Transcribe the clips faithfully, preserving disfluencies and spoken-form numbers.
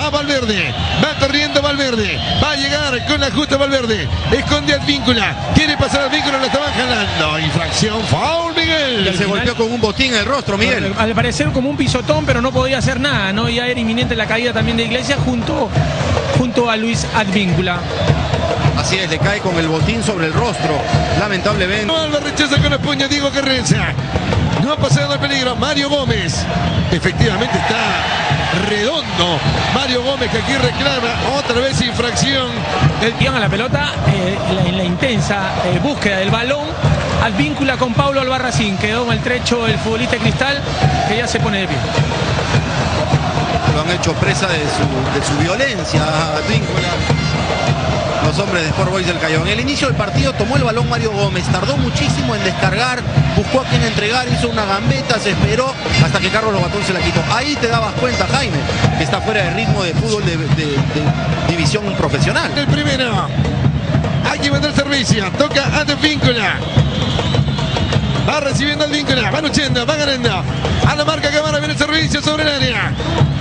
Va Valverde, va corriendo Valverde, va a llegar con la justa Valverde, esconde Advíncula, quiere pasar Advíncula, lo estaban jalando, infracción, foul Miguel. Ya se golpeó con un botín en el rostro, Miguel. Al parecer como un pisotón, pero no podía hacer nada, ¿no? Ya era inminente la caída también de Iglesias junto, junto a Luis Advíncula. Así es, le cae con el botín sobre el rostro, lamentablemente. Alba rechaza con la puña Diego Carranza. No ha pasado el peligro. Mario Gómez. Efectivamente está redondo. Mario Gómez, que aquí reclama otra vez infracción. El guión a la pelota eh, en, la, en la intensa eh, búsqueda del balón. Advíncula con Paulo Albarracín. Quedó en el trecho el futbolista Cristal, que ya se pone de pie. Lo han hecho presa de su, de su violencia, Advíncula. Los hombres de Sport Boys del Callao. En el inicio del partido tomó el balón Mario Gómez, tardó muchísimo en descargar, buscó a quien entregar, hizo una gambeta, se esperó hasta que Carlos Lobatón se la quitó. Ahí te dabas cuenta, Jaime, que está fuera de ritmo de fútbol de, de, de división profesional. El primero, aquí manda el servicio, toca Advíncula. Va recibiendo Advíncula, va luchando, va ganando. A la marca Cámara viene el servicio sobre el área.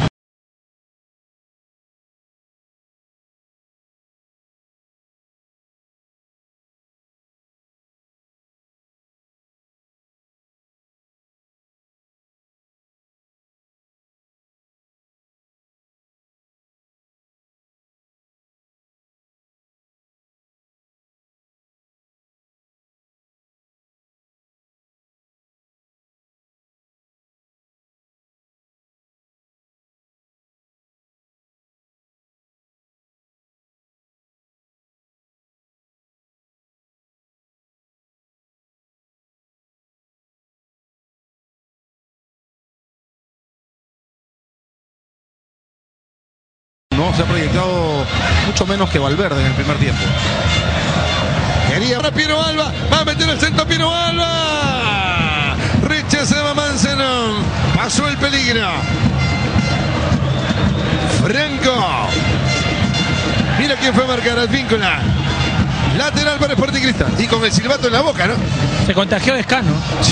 No, se ha proyectado mucho menos que Valverde en el primer tiempo. Quería para Piero Alba, va a meter el centro Piero Alba. Rechazaba Manzano, pasó el peligro. Franco. Mira quién fue a marcar, Advíncula. Lateral para Sporting Cristal. Y con el silbato en la boca, ¿no? Se contagió de Escano.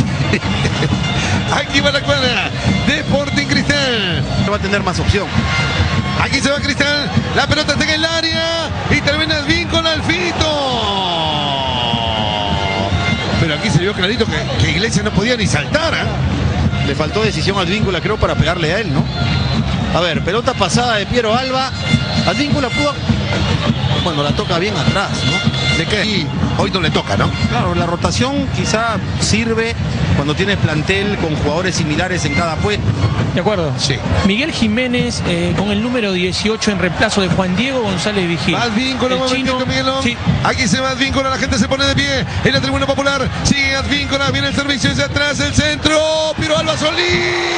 Aquí va la cuadra de Sporting Cristal. No va a tener más opción. Aquí se va Cristal, la pelota está en el área y termina Advíncula al fito. Pero aquí se vio clarito que, que Iglesias no podía ni saltar, ¿eh? Le faltó decisión a Advíncula, creo, para pegarle a él, ¿no? A ver, pelota pasada de Piero Alba. Advíncula pudo... Bueno, la toca bien atrás, ¿no? Le queda y hoy no le toca, ¿no? Claro, la rotación quizá sirve cuando tienes plantel con jugadores similares en cada puesto. ¿De acuerdo? Sí. Miguel Jiménez eh, con el número dieciocho en reemplazo de Juan Diego González Vigil. Advíncula, el chino, Miguelón. Sí. Aquí se va Advíncula, la gente se pone de pie en la tribuna popular. Sigue Advíncula, viene el servicio desde atrás, el centro. Piero Alba Solís.